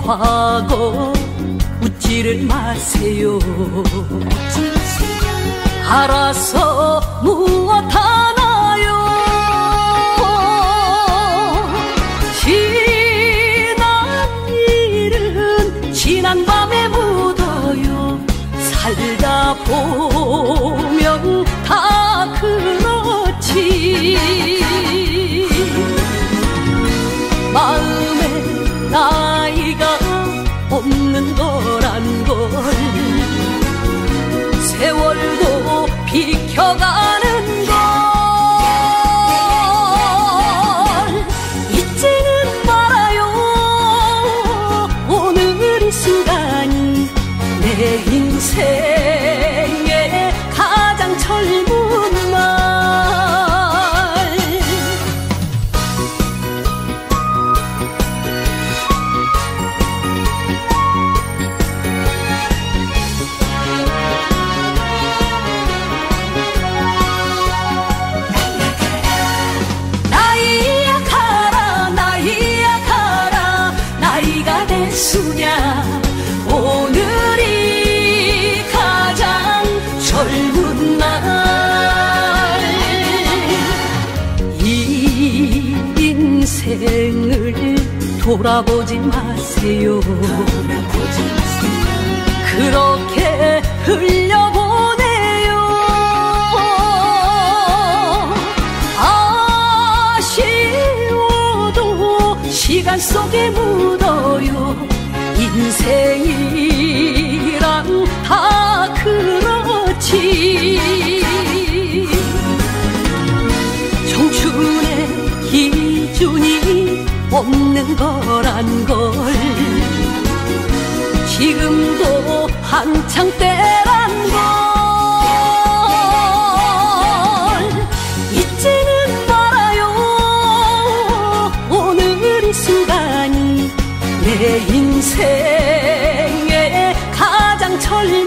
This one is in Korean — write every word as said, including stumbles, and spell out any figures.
과거 웃지를 마세요. 알아서 무엇 하나요. 지난 일은 지난 밤에 묻어요. 살다 보면 다 그렇지. 마음에 나이가 없는 거란 걸 세월도 비켜가는 걸 잊지는 말아요. 오늘 이 순간이 내 인생의 가장 젊은 날. 나이야 가라 나이야 가라 나이가 됐으냐. 오늘이 가장 젊은 날. 이 인생을 돌아보지 마세요. 그렇게 흘려보내요. 아쉬워도 시간 속에 묻어요. 인생이란 다 그렇지. 청춘의 기준이 없는 거란 걸 지금도 한창 때란 걸 잊지는 말아요. 오늘 이 순간이 내 인생의 가장 젊은